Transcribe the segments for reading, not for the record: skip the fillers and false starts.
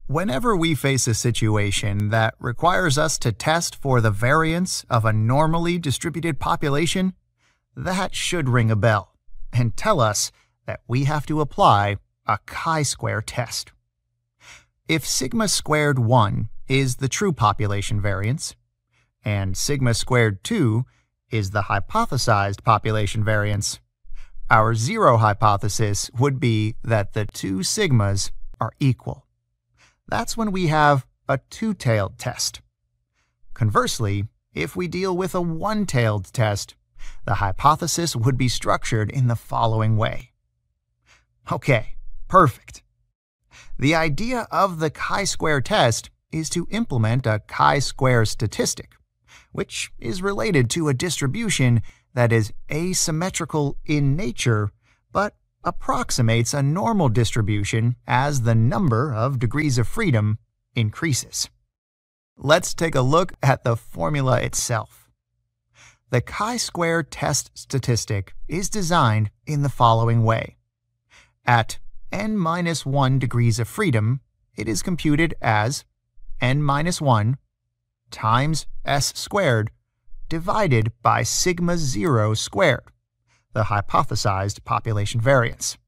Whenever we face a situation that requires us to test for the variance of a normally distributed population, that should ring a bell and tell us that we have to apply a chi-square test. If sigma squared 1 is the true population variance, and sigma squared 2 is the hypothesized population variance, our zero hypothesis would be that the two sigmas are equal. That's when we have a two-tailed test. Conversely, if we deal with a one-tailed test, the hypothesis would be structured in the following way. Okay, perfect. The idea of the chi-square test is to implement a chi-square statistic, which is related to a distribution that is asymmetrical in nature, but approximates a normal distribution as the number of degrees of freedom increases. Let's take a look at the formula itself. The chi-square test statistic is designed in the following way. At n-1 degrees of freedom, it is computed as n-1 times s squared divided by sigma 0 squared, the hypothesized population variance.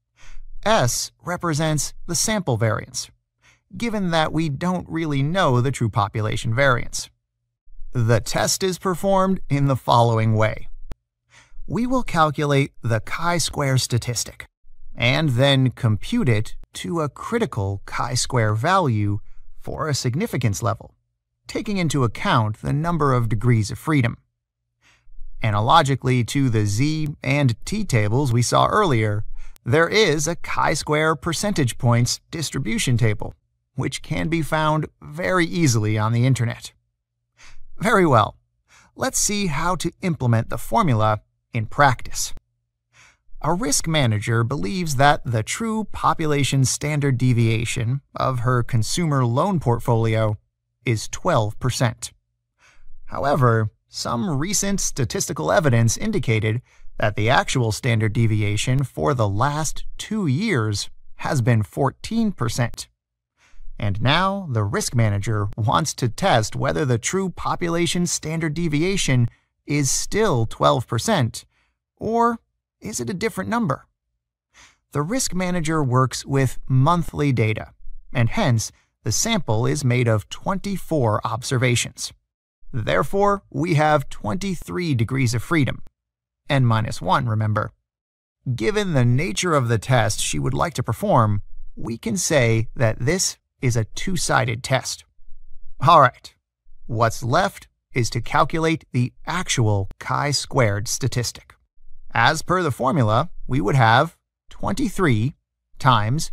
S represents the sample variance, given that we don't really know the true population variance. The test is performed in the following way. We will calculate the chi-square statistic, and then compute it to a critical chi-square value for a significance level, taking into account the number of degrees of freedom. Analogically to the Z and T tables we saw earlier, there is a chi-square percentage points distribution table, which can be found very easily on the internet. Very well, let's see how to implement the formula in practice. A risk manager believes that the true population standard deviation of her consumer loan portfolio is 12%. However, some recent statistical evidence indicated that the actual standard deviation for the last 2 years has been 14%. And now the risk manager wants to test whether the true population standard deviation is still 12%, or is it a different number? The risk manager works with monthly data, and hence the sample is made of 24 observations. Therefore, we have 23 degrees of freedom, n-1, remember. Given the nature of the test she would like to perform, we can say that this is a two-sided test. All right, what's left is to calculate the actual chi-squared statistic. As per the formula, we would have 23 times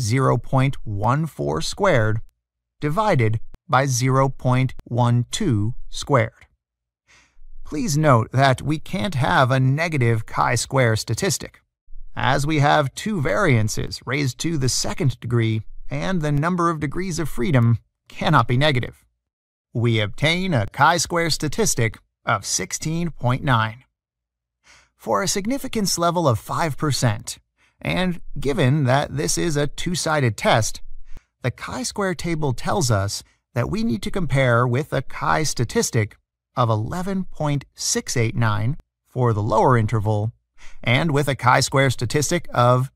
0.14 squared divided by 0.12 squared. Please note that we can't have a negative chi-square statistic, as we have two variances raised to the second degree and the number of degrees of freedom cannot be negative. We obtain a chi-square statistic of 16.9. For a significance level of 5%, and given that this is a two-sided test, the chi-square table tells us that we need to compare with a chi statistic of 11.689 for the lower interval and with a chi-square statistic of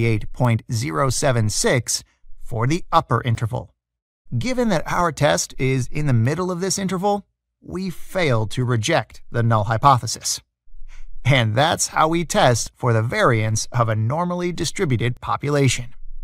38.076 for the upper interval. Given that our test is in the middle of this interval, we fail to reject the null hypothesis. And that's how we test for the variance of a normally distributed population.